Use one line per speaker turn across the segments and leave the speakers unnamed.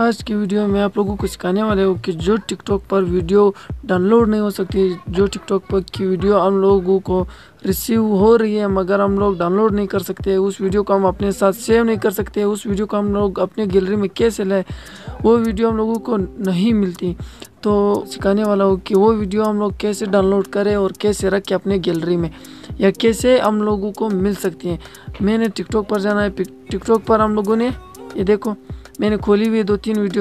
आज की वीडियो में आप लोगों को सिखाने वाले हो कि जो टिकटॉक पर वीडियो डाउनलोड नहीं हो सकती, जो टिकटॉक पर की वीडियो हम लोगों को रिसीव हो रही है मगर हम लोग डाउनलोड नहीं कर सकते, उस वीडियो को हम अपने साथ सेव नहीं कर सकते, उस वीडियो को हम लोग अपने गैलरी में कैसे लाए, वो वीडियो हम लोगों को नहीं मिलती। तो सिखाने वाला हो कि वो वीडियो हम लोग कैसे डाउनलोड करें और कैसे रखें अपने गैलरी में, या कैसे हम लोगों को मिल सकती हैं। मैंने टिकटॉक पर जाना है, टिकटॉक पर हम लोगों ने ये देखो मैंने खोली हुई 2-3 वीडियो।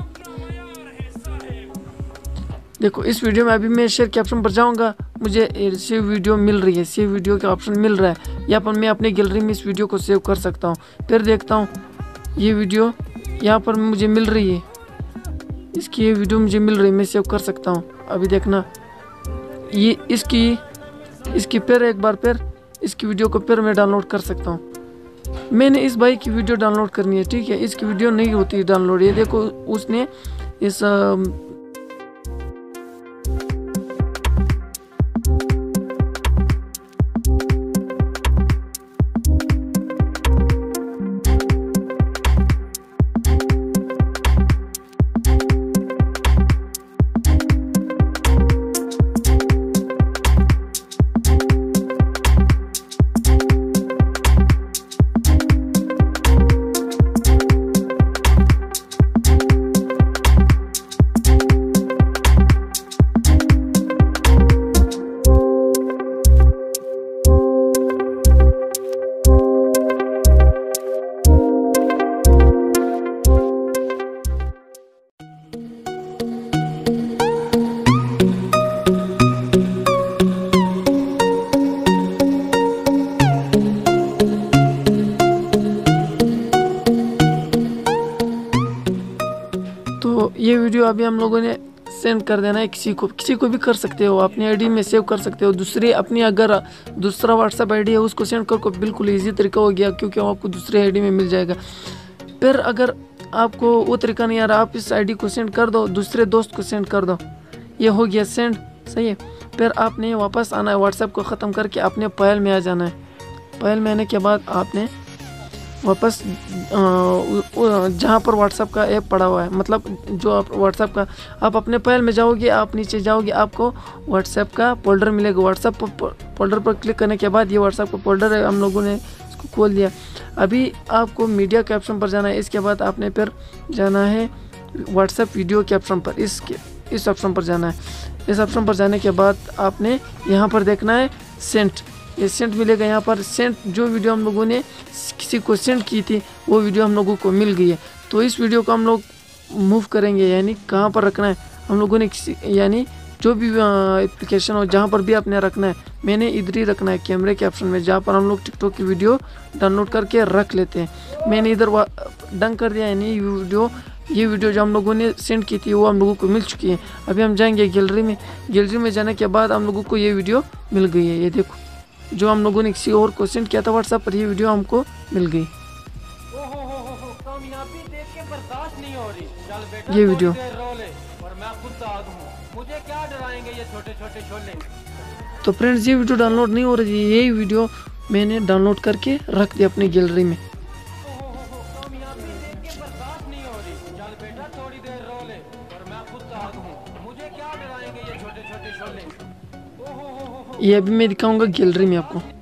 देखो इस वीडियो में अभी मैं शेयर के ऑप्शन पर जाऊंगा, मुझे सेव वीडियो मिल रही है, सेव वीडियो का ऑप्शन मिल रहा है। यहाँ पर मैं अपनी गैलरी में इस वीडियो को सेव कर सकता हूँ। फिर देखता हूँ ये वीडियो यहाँ पर मुझे मिल रही है, इसकी ये वीडियो मुझे मिल रही है, मैं सेव कर सकता हूँ। अभी देखना ये इसकी फिर एक बार फिर इसकी वीडियो को फिर मैं डाउनलोड कर सकता हूँ। मैंने इस भाई की वीडियो डाउनलोड करनी है, ठीक है, इसकी वीडियो नहीं होती डाउनलोड। ये देखो उसने इस तो ये वीडियो अभी हम लोगों ने सेंड कर देना है किसी को भी कर सकते हो, अपनी आईडी में सेव कर सकते हो। दूसरी अपनी अगर दूसरा व्हाट्सएप आईडी है उसको सेंड कर को बिल्कुल इजी तरीका हो गया, क्योंकि वो आपको दूसरी आईडी में मिल जाएगा। फिर अगर आपको वो तरीका नहीं आ रहा, आप इस आईडी को सेंड कर दो, दूसरे दोस्त को सेंड कर दो, ये हो गया सेंड, सही है। फिर आपने वापस आना है, व्हाट्सएप को ख़त्म करके अपने फाइल में आ जाना है। फाइल में आने के बाद आपने वापस जहाँ पर व्हाट्सएप का ऐप पड़ा हुआ है, मतलब जो आप व्हाट्सएप का आप अपने फाइल में जाओगे, आप नीचे जाओगे, आपको व्हाट्सएप का फोल्डर मिलेगा। व्हाट्सएप फोल्डर पर क्लिक करने के बाद ये व्हाट्सएप का फोल्डर है, हम लोगों ने इसको खोल दिया। अभी आपको मीडिया के ऑप्शन पर जाना है, इसके बाद आपने फिर जाना है व्हाट्सएप वीडियो के ऑप्शन पर, इस ऑप्शन पर जाना है। इस ऑप्शन पर जाने के बाद आपने यहाँ पर देखना है सेंट, ये सेंट मिलेगा। यहाँ पर सेंट जो वीडियो हम लोगों ने किसी को सेंड की थी वो वीडियो हम लोगों को मिल गई है। तो इस वीडियो को हम लोग मूव करेंगे, यानी कहाँ पर रखना है हम लोगों ने, यानी जो भी एप्लीकेशन हो जहाँ पर भी आपने रखना है, मैंने इधर ही रखना है कैमरे के ऑप्शन में, जहाँ पर हम लोग टिकटॉक की वीडियो डाउनलोड करके रख लेते हैं। मैंने इधर डन कर दिया, यानी ये वीडियो जो हम लोगों ने सेंड की थी वो हम लोगों को मिल चुकी है। अभी हम जाएंगे गैलरी में जाने के बाद हम लोगों को ये वीडियो मिल गई है। ये देखो जो हम लोगों ने किसी और को सेंड किया था व्हाट्सएप पर, ये वीडियो हमको मिल गई।
कामयाबी देख के बर्दाश्त नहीं हो रही। चल बेटा
ये वीडियो
और मैं खुद आ दूं, मुझे क्या डराएंगे ये छोटे छोटे शोले।
तो फ्रेंड्स ये वीडियो डाउनलोड नहीं हो रही है, यही वीडियो मैंने डाउनलोड करके रख दिया अपनी गैलरी में।
कामयाबी देख के बर्दाश्त नहीं हो रही। चल बेटा थोड़ी देर रो ले और मैं खुद आ दूं, मुझे क्या डराएंगे ये छोटे छोटे शोले।
ये अभी मैं दिखाऊंगा गैलरी में आपको।